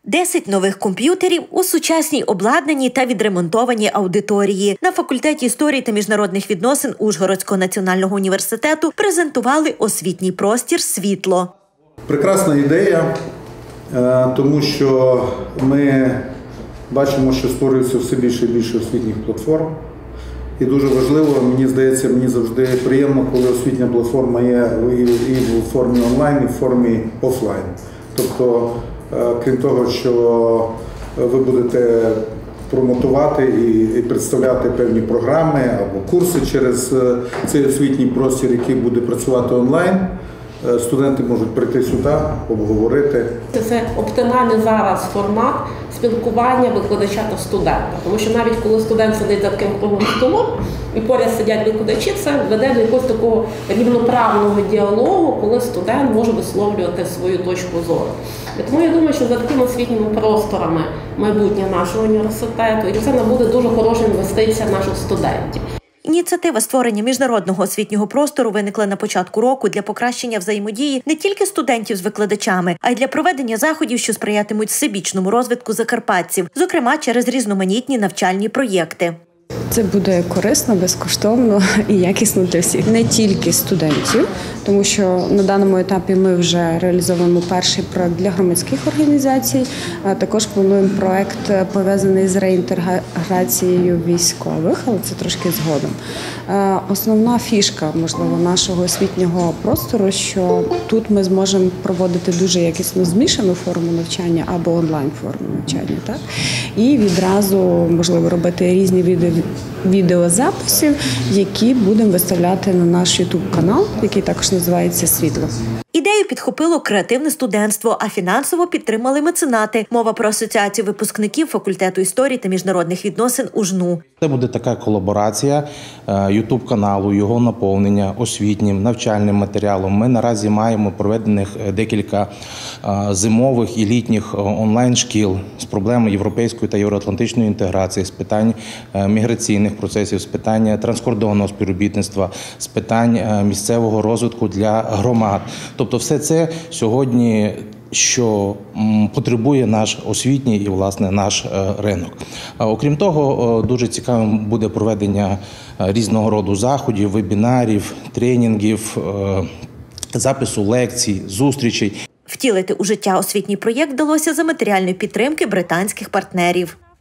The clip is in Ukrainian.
10 нових комп'ютерів у сучасній обладнаній та відремонтованій аудиторії. На факультеті історії та міжнародних відносин Ужгородського національного університету презентували освітній простір «Світло». Прекрасна ідея, тому що ми бачимо, що створюється все більше і більше освітніх платформ. І дуже важливо, мені здається, мені завжди приємно, коли освітня платформа є і в формі онлайн, і в формі офлайн. Тобто, крім того, що ви будете промотувати і представляти певні програми або курси через цей освітній простір, який буде працювати онлайн, студенти можуть прийти сюди, обговорити. Це оптимальний зараз формат спілкування викладача та студента. Тому що навіть коли студент сидить за таким круглим столом і поряд сидять викладачі, це веде до якогось такого рівноправного діалогу, коли студент може висловлювати свою точку зору. І тому я думаю, що за такими освітніми просторами майбутнє нашого університету, і це буде дуже хороша інвестиція наших студентів. Ініціатива створення міжнародного освітнього простору виникла на початку року для покращення взаємодії не тільки студентів з викладачами, а й для проведення заходів, що сприятимуть всебічному розвитку закарпатців, зокрема через різноманітні навчальні проєкти. Це буде корисно, безкоштовно і якісно для всіх. Не тільки студентів, тому що на даному етапі ми вже реалізовуємо перший проект для громадських організацій, а також плануємо проект, пов'язаний з реінтеграцією військових, але це трошки згодом. Основна фішка, можливо, нашого освітнього простору, що тут ми зможемо проводити дуже якісно змішану форму навчання або онлайн-форму навчання, так? І відразу, можливо, робити різні відеозаписів, які будемо виставляти на наш YouTube-канал, який також називається «Світло». Ідею підхопило креативне студентство, а фінансово підтримали меценати. Мова про асоціацію випускників факультету історії та міжнародних відносин УЖНУ. Це буде така колаборація YouTube-каналу, його наповнення освітнім, навчальним матеріалом. Ми наразі маємо проведених декілька зимових і літніх онлайн-шкіл з проблем європейської та євроатлантичної інтеграції, з питань міграційних процесів, з питань транскордонного співробітництва, з питань місцевого розвитку для громад. Тобто все це сьогодні, що потребує наш освітній і, власне, наш ринок. Окрім того, дуже цікавим буде проведення різного роду заходів, вебінарів, тренінгів, запису лекцій, зустрічей. Втілити у життя освітній проєкт вдалося за матеріальної підтримки британських партнерів.